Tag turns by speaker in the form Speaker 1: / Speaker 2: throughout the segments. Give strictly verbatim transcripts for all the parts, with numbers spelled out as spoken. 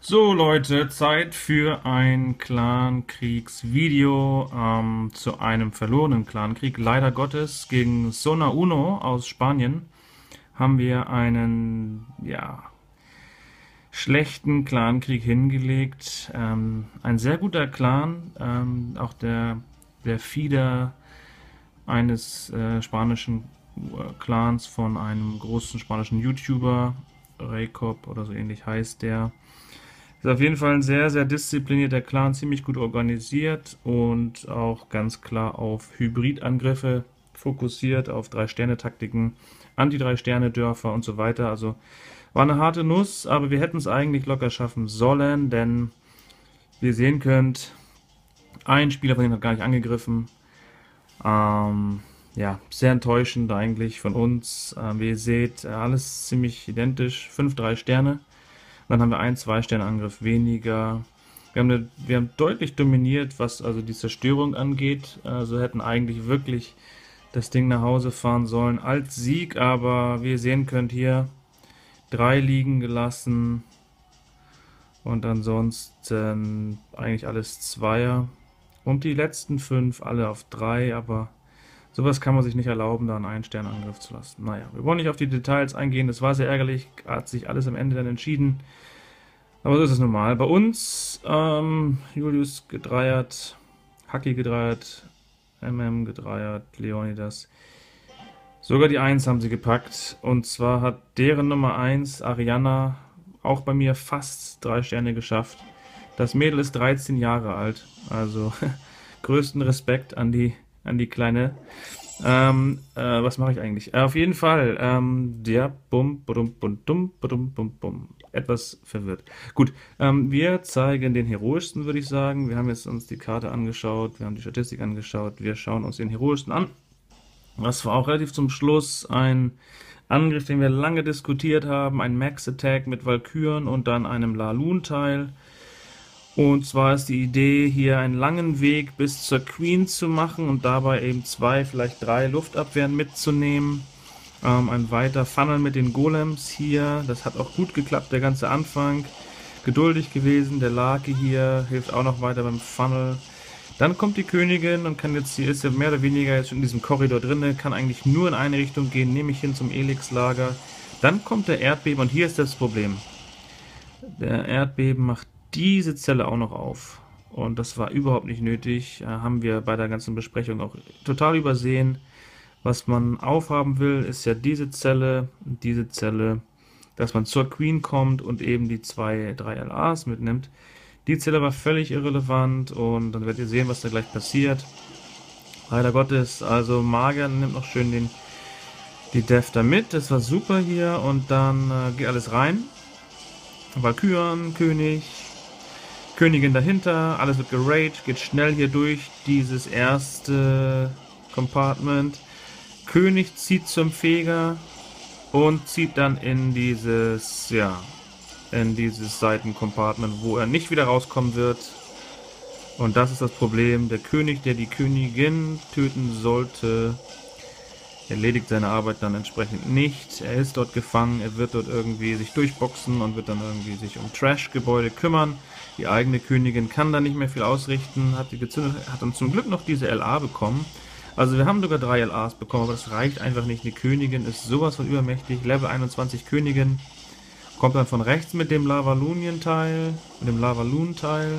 Speaker 1: So Leute, Zeit für ein Clankriegsvideo ähm, zu einem verlorenen Clankrieg. Leider Gottes gegen Zona Uno aus Spanien haben wir einen ja, schlechten Clankrieg hingelegt. Ähm, ein sehr guter Clan, ähm, auch der, der Feeder eines äh, spanischen äh, Clans von einem großen spanischen YouTuber, Raycop oder so ähnlich heißt der. Ist auf jeden Fall ein sehr, sehr disziplinierter Clan, ziemlich gut organisiert und auch ganz klar auf Hybridangriffe fokussiert, auf Drei-Sterne-Taktiken, Anti-Drei-Sterne-Dörfer und so weiter. Also war eine harte Nuss, aber wir hätten es eigentlich locker schaffen sollen, denn wie ihr sehen könnt, ein Spieler von denen hat gar nicht angegriffen. Ähm, ja, sehr enttäuschend eigentlich von uns. Ähm, wie ihr seht, alles ziemlich identisch. Fünf drei Sterne. Dann haben wir einen zwei Sterne Angriff weniger. Wir haben, eine, wir haben deutlich dominiert, was also die Zerstörung angeht. Also hätten eigentlich wirklich das Ding nach Hause fahren sollen als Sieg, aber wie ihr sehen könnt hier, drei liegen gelassen und ansonsten eigentlich alles Zweier. Und die letzten fünf alle auf drei, aber sowas kann man sich nicht erlauben, da einen Ein-Sterne-Angriff zu lassen. Naja, wir wollen nicht auf die Details eingehen, das war sehr ärgerlich, hat sich alles am Ende dann entschieden. Aber so ist es normal. Bei uns, ähm, Julius gedreiert, Haki gedreiert, M M gedreiert, Leonidas. Sogar die eins haben sie gepackt. Und zwar hat deren Nummer eins, Ariana, auch bei mir fast drei Sterne geschafft. Das Mädel ist dreizehn Jahre alt. Also größten Respekt an die, an die Kleine. Ähm, äh, was mache ich eigentlich? Äh, auf jeden Fall, ähm, der bum, bum, bum, bum, bum, bum, bum. Etwas verwirrt. Gut, ähm, wir zeigen den heroischsten, würde ich sagen. Wir haben jetzt uns die Karte angeschaut, wir haben die Statistik angeschaut, wir schauen uns den heroischsten an. Das war auch relativ zum Schluss ein Angriff, den wir lange diskutiert haben, ein Max-Attack mit Valkyren und dann einem Laloon-Teil. Und zwar ist die Idee, hier einen langen Weg bis zur Queen zu machen und dabei eben zwei, vielleicht drei Luftabwehren mitzunehmen. Ähm, ein weiter Funnel mit den Golems hier, das hat auch gut geklappt, der ganze Anfang. Geduldig gewesen, der Lake hier hilft auch noch weiter beim Funnel. Dann kommt die Königin und kann jetzt, hier ist ja mehr oder weniger jetzt schon in diesem Korridor drin, kann eigentlich nur in eine Richtung gehen, nämlich hin zum Elix-Lager. Dann kommt der Erdbeben und hier ist das Problem. Der Erdbeben macht diese Zelle auch noch auf. Und das war überhaupt nicht nötig. Äh, haben wir bei der ganzen Besprechung auch total übersehen. Was man aufhaben will, ist ja diese Zelle und diese Zelle, dass man zur Queen kommt und eben die zwei, drei L As mitnimmt. Die Zelle war völlig irrelevant und dann werdet ihr sehen, was da gleich passiert. Leider Gottes, also Magier nimmt noch schön den, die Death da mit. Das war super hier und dann äh, geht alles rein. Valkyren, König, Königin dahinter, alles wird geraged, geht schnell hier durch dieses erste Compartment. König zieht zum Feger und zieht dann in dieses, ja, in dieses Seitencompartment, wo er nicht wieder rauskommen wird. Und das ist das Problem. Der König, der die Königin töten sollte, erledigt seine Arbeit dann entsprechend nicht. Er ist dort gefangen, er wird dort irgendwie sich durchboxen und wird dann irgendwie sich um Trash-Gebäude kümmern. Die eigene Königin kann da nicht mehr viel ausrichten, hat, die gezündet, hat dann zum Glück noch diese L A bekommen. Also wir haben sogar drei L As bekommen, aber das reicht einfach nicht. Die Königin ist sowas von übermächtig. Level einundzwanzig Königin. Kommt dann von rechts mit dem Lavalunien-Teil, mit dem Lavaloon-Teil.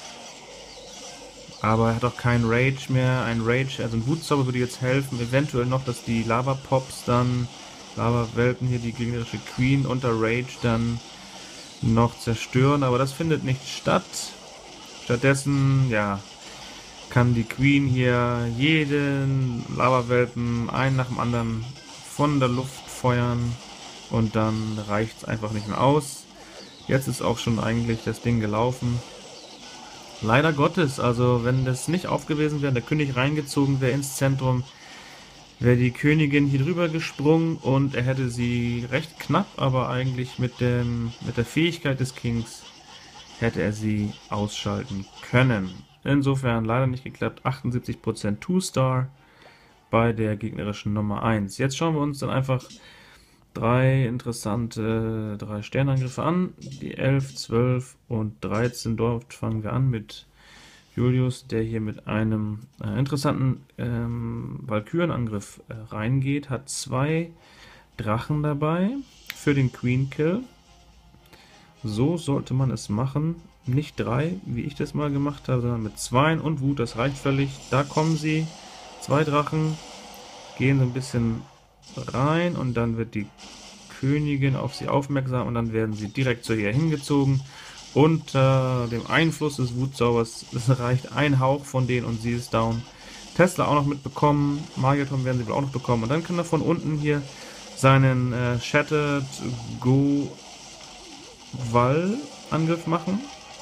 Speaker 1: Aber er hat auch keinen Rage mehr. Ein Rage, also ein Wutzauber würde jetzt helfen. Eventuell noch, dass die Lava-Pops dann, Lava-Welpen hier, die gegnerische Queen unter Rage dann noch zerstören. Aber das findet nicht statt. Stattdessen, ja, kann die Queen hier jeden Lava-Welpen einen nach dem anderen von der Luft feuern. Und dann reicht es einfach nicht mehr aus. Jetzt ist auch schon eigentlich das Ding gelaufen. Leider Gottes, also wenn das nicht aufgewesen wäre, der König reingezogen wäre ins Zentrum, wäre die Königin hier drüber gesprungen und er hätte sie recht knapp, aber eigentlich mit, dem, mit der Fähigkeit des Kings hätte er sie ausschalten können. Insofern leider nicht geklappt, achtundsiebzig Prozent Two-Star bei der gegnerischen Nummer eins. Jetzt schauen wir uns dann einfach drei interessante drei Sternangriffe an. Die elf, zwölf und dreizehn. Dort fangen wir an mit Julius, der hier mit einem äh, interessanten ähm, Valkyrenangriff äh, reingeht. Hat zwei Drachen dabei für den Queen Kill. So sollte man es machen. Nicht drei, wie ich das mal gemacht habe, sondern mit zwei und Wut. Das reicht völlig. Da kommen sie. Zwei Drachen. Gehen so ein bisschen rein und dann wird die Königin auf sie aufmerksam und dann werden sie direkt zu ihr hingezogen. Unter dem Einfluss des Wutzaubers, es reicht ein Hauch von denen und sie ist down. Tesla auch noch mitbekommen. Magierturm werden sie wohl auch noch bekommen. Und dann kann er von unten hier seinen äh, Shattered Go Wall Angriff machen.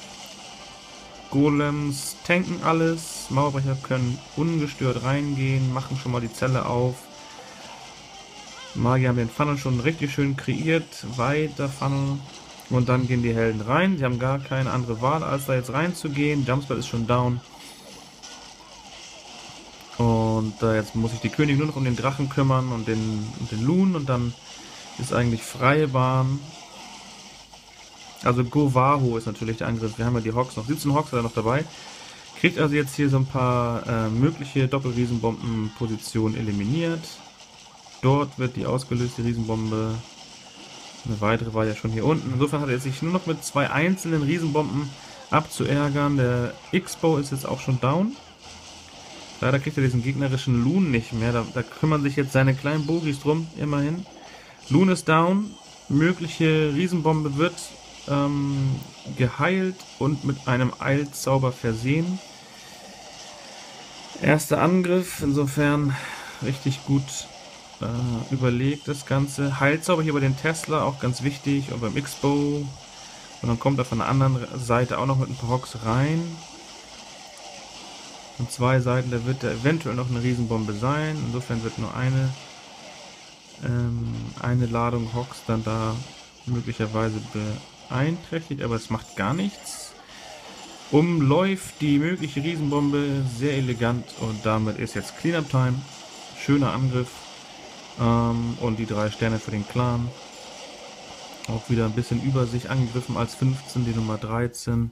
Speaker 1: Golems tanken alles, Mauerbrecher können ungestört reingehen, machen schon mal die Zelle auf. Magier haben den Funnel schon richtig schön kreiert, weiter Funnel. Und dann gehen die Helden rein, sie haben gar keine andere Wahl, als da jetzt reinzugehen. Jumpspell ist schon down. Und äh, jetzt muss sich die Königin nur noch um den Drachen kümmern und den, und den Loon und dann ist eigentlich freie Bahn. Also Govaho ist natürlich der Angriff. Wir haben ja die Hogs noch. siebzehn Hogs hat er noch dabei. Kriegt also jetzt hier so ein paar äh, mögliche Doppelriesenbomben-Positionen eliminiert. Dort wird die ausgelöste Riesenbombe. Eine weitere war ja schon hier unten. Insofern hat er sich nur noch mit zwei einzelnen Riesenbomben abzuärgern. Der X-Bow ist jetzt auch schon down. Leider kriegt er diesen gegnerischen Loon nicht mehr. Da, da kümmern sich jetzt seine kleinen Bogis drum, immerhin. Loon ist down. Mögliche Riesenbombe wird ähm, geheilt und mit einem Eilzauber versehen. Erster Angriff, insofern richtig gut äh, überlegt das Ganze. Heilzauber hier bei den Tesla, auch ganz wichtig, und beim X-Bow. Und dann kommt er von der anderen Seite auch noch mit ein paar Hogs rein. Von zwei Seiten, da wird da eventuell noch eine Riesenbombe sein. Insofern wird nur eine, ähm, eine Ladung Hogs dann da möglicherweise beeinträchtigt, aber es macht gar nichts. Umläuft die mögliche Riesenbombe sehr elegant und damit ist jetzt Cleanup Time. Schöner Angriff. Ähm, und die drei Sterne für den Clan. Auch wieder ein bisschen über sich angegriffen als fünfzehn, die Nummer dreizehn.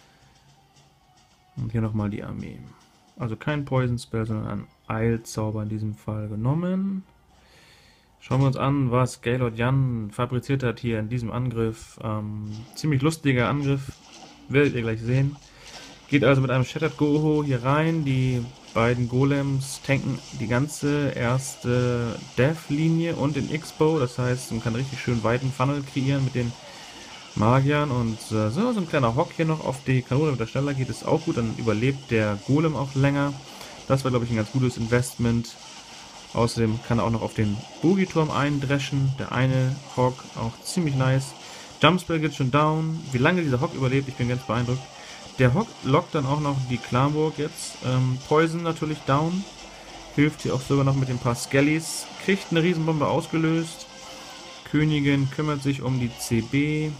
Speaker 1: Und hier nochmal die Armee. Also kein Poison Spell, sondern ein Eilzauber in diesem Fall genommen. Schauen wir uns an, was Gaylord Jan fabriziert hat hier in diesem Angriff. Ähm, ziemlich lustiger Angriff, werdet ihr gleich sehen. Geht also mit einem Shattered Goho hier rein. Die beiden Golems tanken die ganze erste Death-Linie und den X-Bow. Das heißt, man kann richtig schön weiten Funnel kreieren mit den Magiern. Und äh, so, so ein kleiner Hock hier noch auf die Kanone, mit der schneller geht, ist auch gut. Dann überlebt der Golem auch länger. Das war, glaube ich, ein ganz gutes Investment. Außerdem kann er auch noch auf den Bogiturm eindreschen. Der eine Hawk auch ziemlich nice. Jumpspell geht schon down. Wie lange dieser Hawk überlebt, ich bin ganz beeindruckt. Der Hawk lockt dann auch noch die Clanburg jetzt. Ähm, Poison natürlich down. Hilft hier auch sogar noch mit den paar Skellys. Kriegt eine Riesenbombe ausgelöst. Königin kümmert sich um die C B.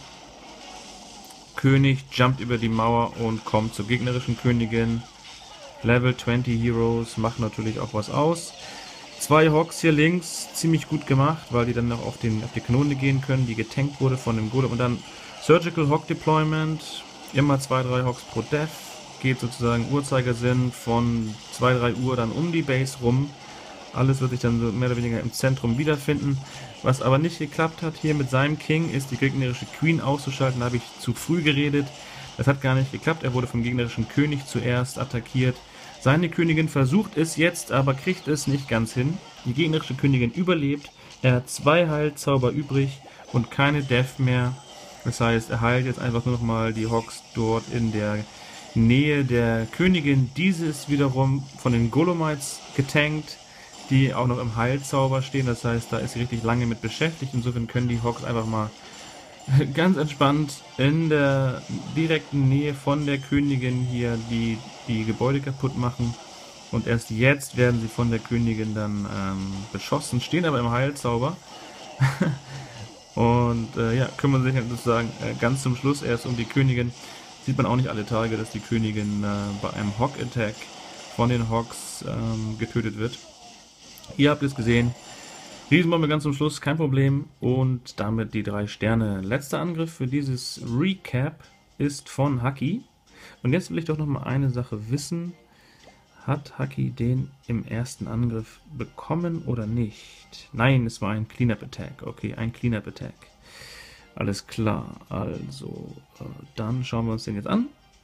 Speaker 1: König jumpt über die Mauer und kommt zur gegnerischen Königin. Level zwanzig Heroes machen natürlich auch was aus. Zwei Hogs hier links, ziemlich gut gemacht, weil die dann noch auf, den, auf die Kanone gehen können, die getankt wurde von dem Golem. Und dann Surgical Hog Deployment, immer zwei, drei Hogs pro Death. Geht sozusagen Uhrzeigersinn von zwei, drei Uhr dann um die Base rum. Alles wird sich dann so mehr oder weniger im Zentrum wiederfinden. Was aber nicht geklappt hat hier mit seinem King, ist die gegnerische Queen auszuschalten. Da habe ich zu früh geredet. Das hat gar nicht geklappt. Er wurde vom gegnerischen König zuerst attackiert. Seine Königin versucht es jetzt, aber kriegt es nicht ganz hin. Die gegnerische Königin überlebt. Er hat zwei Heilzauber übrig und keine Death mehr. Das heißt, er heilt jetzt einfach nur noch mal die Hogs dort in der Nähe der Königin. Diese ist wiederum von den Golomites getankt, die auch noch im Heilzauber stehen. Das heißt, da ist sie richtig lange mit beschäftigt. Insofern können die Hogs einfach mal ganz entspannt in der direkten Nähe von der Königin hier die, die Gebäude kaputt machen. Und erst jetzt werden sie von der Königin dann ähm, beschossen, stehen aber im Heilzauber. Und äh, ja, kümmern sich sozusagen äh, ganz zum Schluss erst um die Königin. Sieht man auch nicht alle Tage, dass die Königin äh, bei einem Hog-Attack von den Hogs ähm, getötet wird. Ihr habt es gesehen. Riesenbombe ganz zum Schluss, kein Problem. Und damit die drei Sterne. Letzter Angriff für dieses Recap ist von Haki. Und jetzt will ich doch noch mal eine Sache wissen. Hat Haki den im ersten Angriff bekommen oder nicht? Nein, es war ein Cleanup Attack. Okay, ein Cleanup Attack. Alles klar. Also, äh, dann schauen wir uns den jetzt an.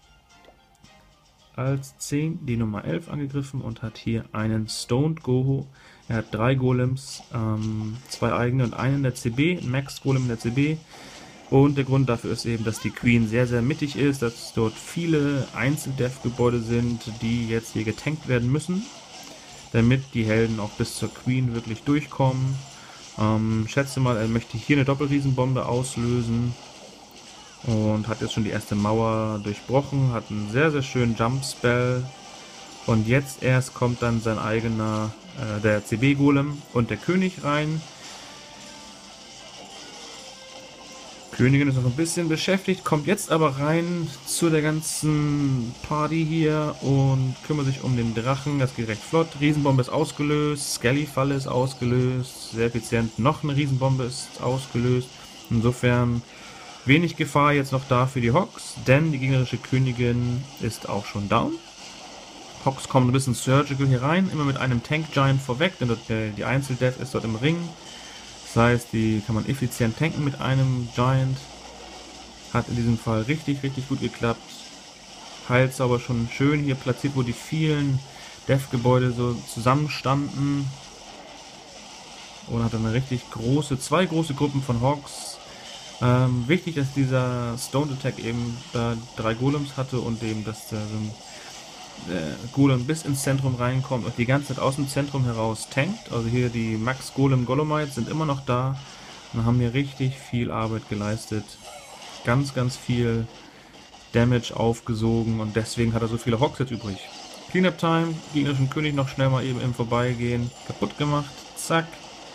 Speaker 1: Als zehn die Nummer elf angegriffen und hat hier einen Stoned Goho. Er hat drei Golems, ähm, zwei eigene und einen in der C B, ein Max Golem in der C B. Und der Grund dafür ist eben, dass die Queen sehr, sehr mittig ist, dass dort viele Einzel-Dev-Gebäude sind, die jetzt hier getankt werden müssen, damit die Helden auch bis zur Queen wirklich durchkommen. Ähm, schätze mal, er möchte hier eine Doppelriesenbombe auslösen und hat jetzt schon die erste Mauer durchbrochen, hat einen sehr, sehr schönen Jump-Spell. Und jetzt erst kommt dann sein eigener, äh, der C B-Golem und der König rein. Königin ist noch ein bisschen beschäftigt, kommt jetzt aber rein zu der ganzen Party hier und kümmert sich um den Drachen. Das geht recht flott. Riesenbombe ist ausgelöst, Skelly-Falle ist ausgelöst, sehr effizient. Noch eine Riesenbombe ist ausgelöst. Insofern wenig Gefahr jetzt noch da für die Hogs, denn die gegnerische Königin ist auch schon down. Hogs kommen ein bisschen surgical hier rein, immer mit einem Tank Giant vorweg, denn dort, äh, die Einzel-Death ist dort im Ring. Das heißt, die kann man effizient tanken mit einem Giant. Hat in diesem Fall richtig, richtig gut geklappt. Heilzauber schon schön hier platziert, wo die vielen Dev-Gebäude so zusammenstanden. Und hat eine richtig große, zwei große Gruppen von Hogs. Ähm, wichtig, dass dieser Stoned Attack eben da drei Golems hatte und eben, dass der so ein äh, Golem bis ins Zentrum reinkommt und die ganze Zeit aus dem Zentrum heraus tankt. Also hier die Max Golem Golomites sind immer noch da und haben hier richtig viel Arbeit geleistet. Ganz, ganz viel Damage aufgesogen und deswegen hat er so viele Hogs jetzt übrig. Cleanup Time, gegnerischen König noch schnell mal eben im Vorbeigehen kaputt gemacht. Zack.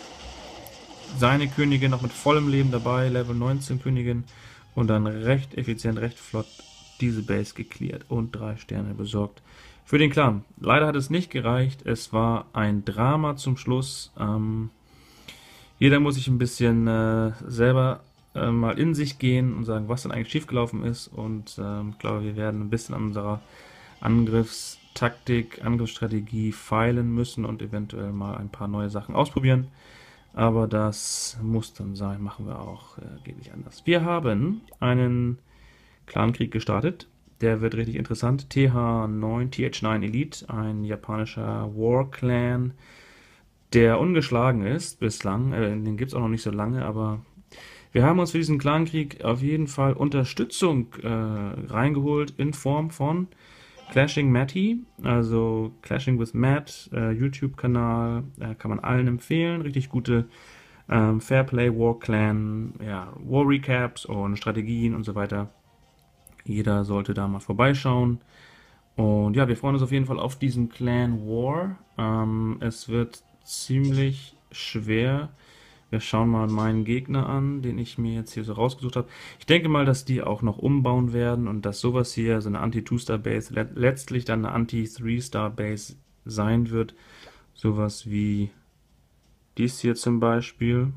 Speaker 1: Seine Königin noch mit vollem Leben dabei, Level neunzehn Königin und dann recht effizient, recht flott diese Base geklärt und drei Sterne besorgt für den Clan. Leider hat es nicht gereicht, es war ein Drama zum Schluss. Ähm, jeder muss sich ein bisschen äh, selber äh, mal in sich gehen und sagen, was denn eigentlich schiefgelaufen ist und äh, ich glaube, wir werden ein bisschen an unserer Angriffstaktik, Angriffsstrategie feilen müssen und eventuell mal ein paar neue Sachen ausprobieren. Aber das muss dann sein, machen wir auch, äh, geht nicht anders. Wir haben einen Clankrieg gestartet, der wird richtig interessant. T H neun, T H neun Elite, ein japanischer War-Clan, der ungeschlagen ist bislang. Äh, den gibt es auch noch nicht so lange, aber wir haben uns für diesen Clankrieg auf jeden Fall Unterstützung äh, reingeholt in Form von Clashing Matty, also Clashing with Matt, äh, YouTube-Kanal, äh, kann man allen empfehlen. Richtig gute ähm, Fairplay, War Clan, ja, War Recaps und Strategien und so weiter. Jeder sollte da mal vorbeischauen. Und ja, wir freuen uns auf jeden Fall auf diesen Clan War. Ähm, es wird ziemlich schwer. Wir schauen mal meinen Gegner an, den ich mir jetzt hier so rausgesucht habe. Ich denke mal, dass die auch noch umbauen werden und dass sowas hier, so eine Anti-Two-Star-Base, le letztlich dann eine Anti-Three-Star-Base sein wird. Sowas wie dies hier zum Beispiel.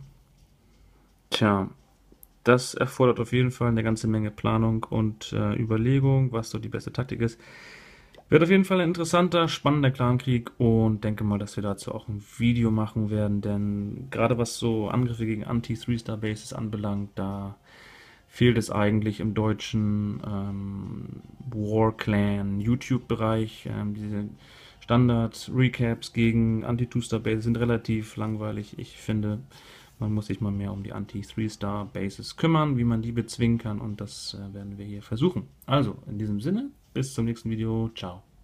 Speaker 1: Tja, das erfordert auf jeden Fall eine ganze Menge Planung und äh, Überlegung, was so die beste Taktik ist. Wird auf jeden Fall ein interessanter, spannender Clankrieg und denke mal, dass wir dazu auch ein Video machen werden, denn gerade was so Angriffe gegen Anti-Three-Star-Bases anbelangt, da fehlt es eigentlich im deutschen ähm, War-Clan-YouTube-Bereich. Ähm, diese Standard-Recaps gegen Anti-Two-Star-Bases sind relativ langweilig. Ich finde, man muss sich mal mehr um die Anti-Three-Star-Bases kümmern, wie man die bezwingen kann und das äh, werden wir hier versuchen. Also, in diesem Sinne, bis zum nächsten Video. Ciao.